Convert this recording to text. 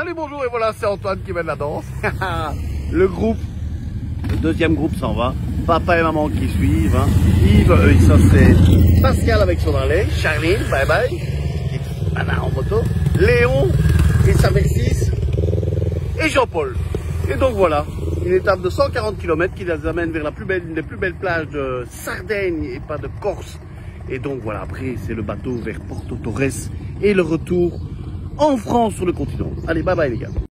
Salut, bonjour, et voilà, c'est Antoine qui mène la danse. Le deuxième groupe s'en va. Papa et maman qui suivent. Hein. Yves, ça c'est Pascal avec son valet. Charline, bye bye. Voilà, en moto. Léon et sa belle-fils. Et Jean-Paul. Et donc voilà, une étape de 140 km qui les amène vers une des plus belles plages de Sardaigne et pas de Corse. Et donc voilà, après c'est le bateau vers Porto Torres et le retour en France sur le continent. Allez, bye bye les gars.